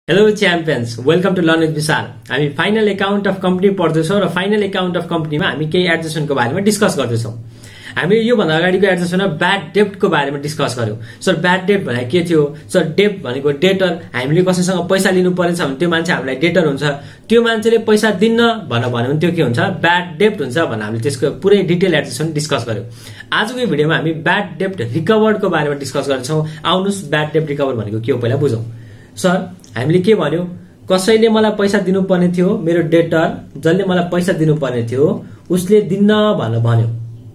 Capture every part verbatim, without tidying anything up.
Hello champions, welcome to Learn with Vishal. हामी final account of company पढ्दैछौं र final account of कम्पनीमा हामी केही एडजस्टमेन्टको बारेमा डिस्कस गर्दैछौं। हामीले यो भन्दा अगाडिको एडजस्टमेन्टमा ब्याड डेब्टको बारेमा डिस्कस गर्यौं। सर ब्याड डेब्ट भनेको के थियो? सर डेब्ट भनेको डेटर, हामीले कसैसँग पैसा लिनु परेछ भने त्यो मान्छे हामीलाई डेटर हुन्छ। त्यो मान्छेले पैसा दिन्न भनेर भन्यो भने त्यो के हुन्छ? ब्याड डेब्ट हुन्छ भनेर हामीले त्यसको पुरै डिटेल एडजस्टमेन्ट डिस्कस गर्यौं। आजको यो भिडियोमा हामी ब्याड डेब्ट रिकभर्डको बारेमा डिस्कस गर्छौं। आउनुस् ब्याड डेब्ट रिकभर भनेको के हो पहिला बुझौं। सर हामीले के भन्यो? कसैले मलाई पैसा दिनुपर्ने थियो, मेरो डेटर जसले मलाई पैसा दिनुपर्ने थियो उसले दिन्न भनेर भन्यो।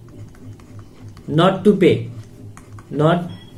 नट टु पे, नट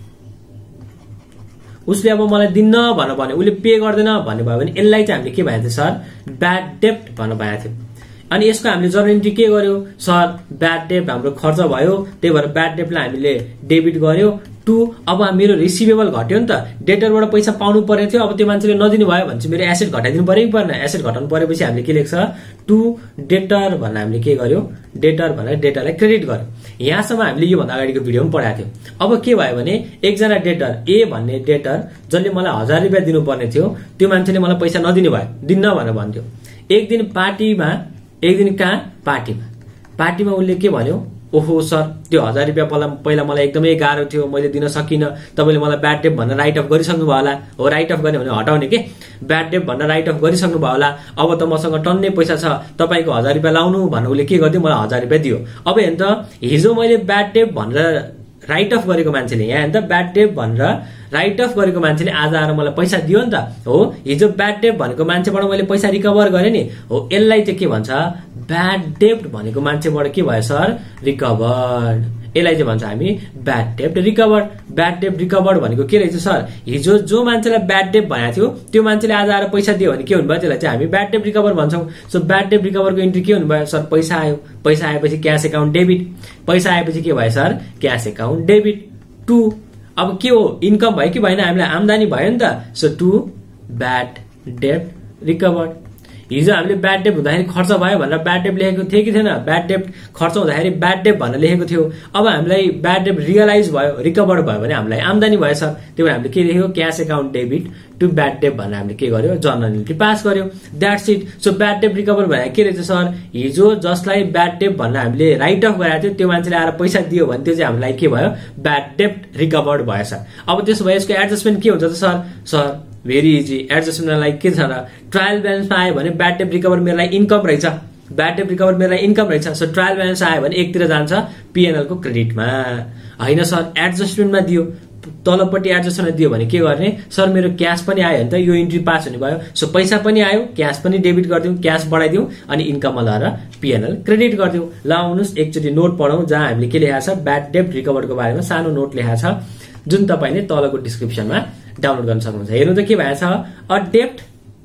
उसले अब मलाई दिन्न भनेर भन्यो, उसले पे गर्दैन भन्ने भयो भने यसलाई चाहिँ हामीले के भनेको थियो? सर ब्याड डेब्ट भनेर भनेको थियो। अनि यसको हामीले जर्नल एन्ट्री के गर्यो? सर ब्याड डेब्ट हाम्रो खर्च भयो, त्यही भएर ब्याड डेब्टलाई हामीले डेबिट गर्यो। टु अब मेरो रिसिभेबल घट्यो नि त, डेटरबाट पैसा पाउनु पर्ने थियो, अब त्यो मान्छेले नदिनु भयो भने चाहिँ मेरो एसेट घटाइदिनु पर्यो कि पर्दैन? एसेट घटाउनु परेपछि हामीले के लेख्छ? टु डेटर भनेर हामीले के गर्यो? डेटर भनेर डेटरलाई क्रेडिट गर्यो। यहाँसम्म हामीले यो भन्दा अगाडिको भिडियोमा पढाएको थियो। अब के भयो भने एकजना डेटर ए भन्ने डेटर जसले मलाई हजार रुपियाँ दिनुपर्ने थियो त्यो मान्छेले मलाई पैसा नदिनु भयो, दिन्न भनेर भन्थ्यो। एक दिन पार्टीमा, एक दिन कहाँ? पार्टीमा पार्टीमा उसले के भन्यो? ओहो सर त्यो हजार रुपियाँ पहिला मलाई एकदमै गाह्रो थियो, मैले दिन सकिनँ, तपाईँले मलाई ब्याड डेब्ट भनेर राइट अफ गरिसक्नु भयो होला। हो राइट अफ गर्ने भने हटाउने के, ब्याड डेब्ट भनेर राइट अफ गरिसक्नु भयो होला। अब त मसँग टन्नै पैसा छ, तपाईँको हजार रुपियाँ लाउनु भनेर उसले के गरिदियो? मलाई हजार रुपियाँ दियो। अब हेर्नु त, हिजो मैले ब्याड डेब्ट भनेर राइट अफ गरेको मान्छेले, यहाँ हेर्नु त ब्याड डेब्ट भनेर राइट अफ गरेको मान्छेले आज आएर मलाई पैसा दियो नि त। हो हिजो ब्याड डेब्ट भनेको मान्छेबाट मैले पैसा रिकभर गरेँ नि, हो यसलाई चाहिँ के भन्छ? ब्याड डेब्ट भनेको मान्छेबाट के भयो? Sir recovered. यसलाई चाहिँ भन्छ हामी ब्याड डेब्ट रिकभर्ड। ब्याड डेब्ट रिकभर्ड भनेको के रहेछ? सर हिजो जो मान्छेलाई ब्याड डेब्ट भनेको थियो त्यो मान्छेले आज आएर पैसा दियो भने के हुनुभयो? त्यसलाई चाहिँ हामी ब्याड डेब्ट रिकभर भन्छौँ। सो ब्याड डेब्ट रिकभरको एन्ट्री के हुनुभयो? सर पैसा आयो, पैसा आएपछि क्यास एकाउन्ट डेबिट, पैसा आएपछि के भयो? Sir cash account debit. To अब के हो? इन्कम भयो कि भएन? हामीलाई आम्दानी भयो नि त। सो टु ब्याड डेब्ट रिकभर्ड। हिजो हामीले ब्याड डेब्ट हुँदाखेरि खर्च भयो भनेर ब्याड डेब्ट लेखेको थियो कि थिएन? ब्याड डेब्ट खर्च हुँदाखेरि ब्याड डेब्ट भनेर लेखेको थियो। अब हामीलाई ब्याड डेब्ट रियलाइज भयो, रिकभर्ड भयो भने हामीलाई आम्दानी भयो सर। त्यही भएर हामीले के लेखेको? Cash account debit to bad डेब्ट भनेर हामीले के गर्यो? जर्नल एन्ट्री पास गर्यो। That's it. सो ब्याड डेब्ट रिकभर भनेर के रहेछ? सर हिजो जसलाई ब्याड डेब्ट भनेर हामीले राइट अफ गरेको थियो त्यो मान्छेले आएर पैसा दियो भने त्यो चाहिँ हामीलाई के भयो? ब्याड डेब्ट रिकभर्ड भयो सर। अब त्यसो भए यसको एडजस्टमेन्ट के हुन्छ त सर? Sir very easy. एडजस्टमेन्टलाई के छ र? ट्रायल ब्यालेन्समा आयो भने ब्याड डेब्ट रिकभर मेरो लागि इन्कम रहेछ, ब्याड डेब्ट रिकभर मेरो लागि इन्कम रहेछ। सो ट्रायल ब्यालेन्स आयो भने एकतिर जान्छ पिएनएल को क्रेडिटमा। होइन सर एडजस्टमेन्टमा दियो, तलपट्टि एडजस्टमेन्ट दियो भने के गर्ने? सर मेरो क्यास पनि आयो भने त यो इन्ट्री पास हुने भयो। सो पैसा पनि आयो, क्यास पनि डेबिट गरिदिउँ, क्यास बढाइदिउँ अनि इन्कममा लगाएर पिएनएल क्रेडिट गरिदिउँ। ल आउनुहोस् एकचोटि नोट पढौँ जहाँ हामीले के लेखाएको छ? ब्याड डेब्ट रिकभरको बारेमा सानो नोट लेखाएको छ जुन तपाईँले तलको डिस्क्रिप्सनमा डाउनलोड गर्न सक्नुहुन्छ। हेर्नु त के भएको छ? अ डेब्ट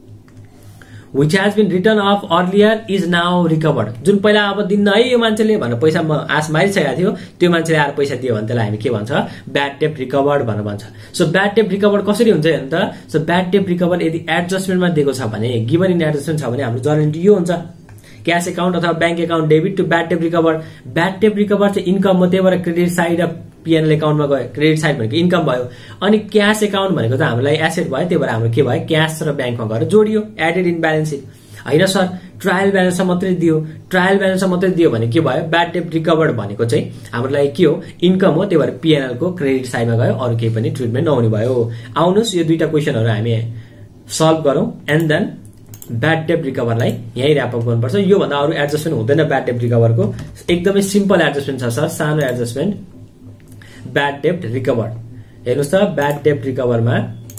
which has been written off earlier is now recovered। जुन पहिला अब दिन्न है यो मान्छेले भनेर पैसा म आश मारिसकेको थियो त्यो मान्छेले आएर पैसा दियो भने त्यसलाई हामी के भन्छ? ब्याड डेब्ट रिकभर्ड भनेर भन्छ। सो ब्याड डेब्ट रिकभर्ड कसरी हुन्छ हेर्नु त? सो ब्याड डेब्ट रिकभर यदि एडजस्टमेन्टमा दिएको छ भने, गिभन इन एडजस्टमेन्ट छ भने हाम्रो जर्नल एन्ट्री यो हुन्छ क्यास एकाउन्ट अथवा bank account debit to bad डेब्ट रिकभर। ब्याड डेब्ट रिकभर चाहिँ इन्कम हो, त्यही भएर क्रेडिट साइड र पिएनएल एकाउन्टमा गयो। क्रेडिट साइड भनेको इन्कम भयो अनि क्यास एकाउन्ट भनेको त हामीलाई एसेट भयो, त्यही भएर हाम्रो के भयो? क्यास र ब्याङ्कमा गएर जोडियो, एडेड इन ब्यालेन्स सिट। होइन सर ट्रायल ब्यालेन्समा मात्रै दियो, ट्रायल ब्यालेन्समा मात्रै दियो भने के भयो? ब्याड डेब्ट रिकभर्ड भनेको चाहिँ हाम्रो लागि के हो? इन्कम हो, त्यही भएर पिएनएल को क्रेडिट साइडमा गयो, अरू केही पनि ट्रिटमेन्ट नहुने भयो। आउनुहोस् यो दुईटा क्वेसनहरू हामी सल्भ गरौँ एन्ड देन ब्याड डेब्ट रिकभरलाई यही ऱ्याप अप गर्नुपर्छ। यो भन्दा अरू एडजस्टमेन्ट हुँदैन ब्याड डेब्ट रिकभरको। एकदमै सिम्पल एडजस्टमेन्ट छ सर, सानो एडजस्टमेन्ट ब्याड डेब्ट रिकभर। हेर्नुहोस् त ब्याड डेब्ट रिकभरमा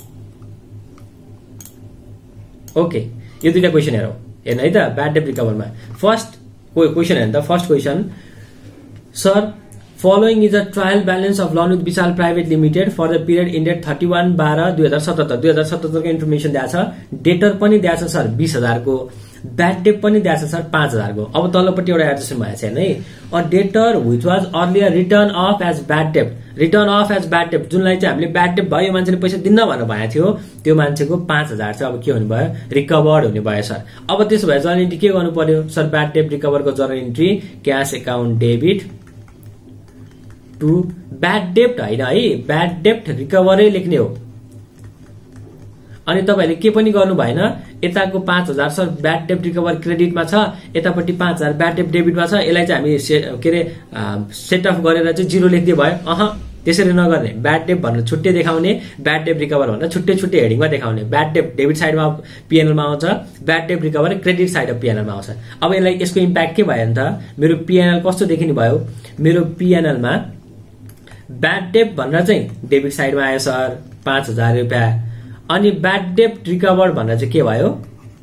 ओके यो दुईटा क्वेसन हेरौँ। हेर्नु है त ब्याड डेब्ट रिकभरमा फर्स्ट क्वेसन हेर्नु त। First question, sir following is a trial balance of Learn with Vishal private limited for the period ended thirty one बाह्र दुई हजार सतहत्तर दुई हजार सतहत्तरको इन्फर्मेसन दिएको छ। डेटर पनि दिएको छ सर बीस हजारको, ब्याड डेब्ट पनि दिएको छ सर पाँच हजारको। अब तल्लोपट्टि एउटा एडजस्टमेन्ट भएको छ हेर्नु है। A debtor which was earlier return of as bad डेब्ट, रिटर्न अफ एज ब्याड डेब्ट जुनलाई चाहिँ हामीले ब्याड डेब्ट भयो, यो मान्छेले पैसा दिन्न भनेर भनेको थियो, त्यो मान्छेको पाँच हजार चाहिँ अब के हुने भयो? रिकभर्ड हुने भयो सर। अब त्यसो भए जर्नल एन्ट्री के गर्नु पर्यो? सर ब्याड डेब्ट रिकभरको journal entry cash account debit to bad डेब्ट होइन है, ब्याड डेब्ट रिकभरै लेख्ने हो। अनि तपाईहरुले के पनि गर्नु भएन, यताको पाँच हजार सर ब्याड डेट रिकभर क्रेडिटमा छ, यतापट्टि पाँच हजार ब्याड डेट डेबिटमा छ, यसलाई चाहिँ हामी के रे सेट अफ गरेर चाहिँ जिरो लेख्दै भयो। अह त्यसरी नगर्ने, ब्याड डेट भनेर छुट्टै देखाउने, ब्याड डेट रिकभर भनेर छुट्टै छुट्टै हेडिङमा देखाउने। ब्याड डेट डेबिट साइडमा पीएनएलमा आउँछ, bad debt recover credit side of पीएनएलमा आउँछ। अब यसलाई यसको इम्प्याक्ट के भयो नि त, मेरो पीएनएल कस्तो देखिने भयो, मेरो पीएनएलमा ब्याड डेट भनेर चाहिँ डेबिट साइडमा आयो सर पाँच हजार रुपियाँ, अनि ब्याड डेट रिकभर भनेर चाहिँ के भयो,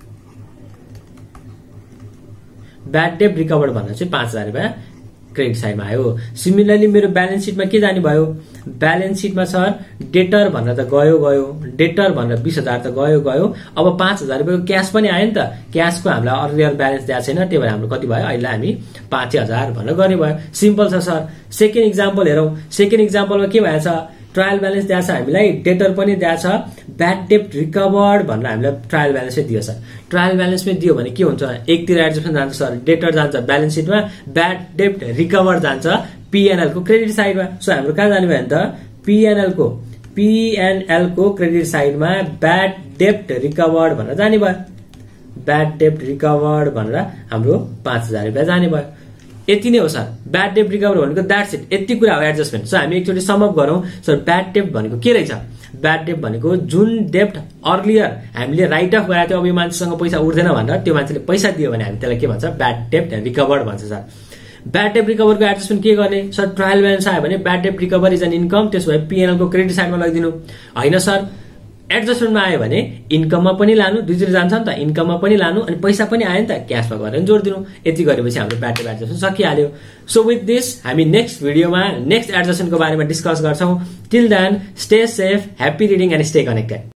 ब्याड डेट रिकभर भनेर चाहिँ पाँच हजार रुपियाँ क्रेडिट साइडमा आयो। सिमिलरली मेरो ब्यालेन्स सिटमा के जाने भयो, ब्यालेन्स सिटमा सर डेटर भनेर त गयो गयो, डेटर भनेर बीस हजार त गयो गयो, अब पाँच हजार रुपियाँको क्यास पनि आयो नि त, क्यासको हामीलाई अर्लियर ब्यालेन्स दिएको छैन, त्यही भएर हाम्रो कति भयो, अहिले हामी पाँच हजार भनेर गर्ने भयो। सिम्पल छ सर। सेकेन्ड इक्जाम्पल हेरौँ। सेकेन्ड इक्जाम्पलमा के भएछ, ट्रायल ब्यालेन्स दिएको छ हामीलाई, डेटर पनि दिएको छ, ब्याड डेट रिकभर्ड भनेर हामीलाई ट्रायल ब्यालेन्सै दियो सर। ट्रायल ब्यालेन्समै दियो भने के हुन्छ, एकतिर एडजस्टमेन्ट जान्छ सर, डेटर जान्छ ब्यालेन्स सिटमा, ब्याड डेट रिकभर्ड जान्छ पीएनएल को क्रेडिट साइडमा। सो हाम्रो कहाँ जाने भयो नि त, पीएनएल को पीएनएल को क्रेडिट साइडमा ब्याड डेट रिकभर्ड भनेर जाने भयो, ब्याड डेट रिकभर्ड भनेर हाम्रो पाँच हजार रुपियाँ जाने भयो। यति नै हो सर। ब्याड डेट रिकभर भनेको द्याट्स इट, यति कुरा हो एडजस्टमेन्ट। सो हामी एकचोटि सम अप गरौँ सर। ब्याड डेट भनेको के रहेछ, ब्याड डेट भनेको जुन डेट अर्लियर हामीले राइट अफ गराएको थियो, अब यो मान्छेसँग पैसा उठ्दैन भनेर त्यो मान्छेले पैसा दियो भने हामी त्यसलाई के भन्छ, ब्याड डेट रिकभर्ड भन्छ सर। ब्याड डेट रिकभरको एडजस्टमेन्ट के गर्ने सर, ट्रायल ब्यालेन्स आयो भने bad debt recover is an income, त्यसो भए पीएनएल को क्रेडिट साइडमा लगिदिनु। होइन सर, एडजस्टमेन्टमा आयो भने इन्कममा पनि लानु, दुईतिर जान्छ नि त, इन्कममा पनि लानु अनि पैसा पनि आयो नि त, क्यासमा गरेर जोडिदिनु। यति गरेपछि हाम्रो ब्याड डेट एडजस्टमेन्ट सकिहाल्यो। सो विथ दिस हामी नेक्स्ट भिडियोमा नेक्स्ट एडजस्टमेन्टको बारेमा डिस्कस गर्छौं। Till then stay safe, happy reading and stay connected.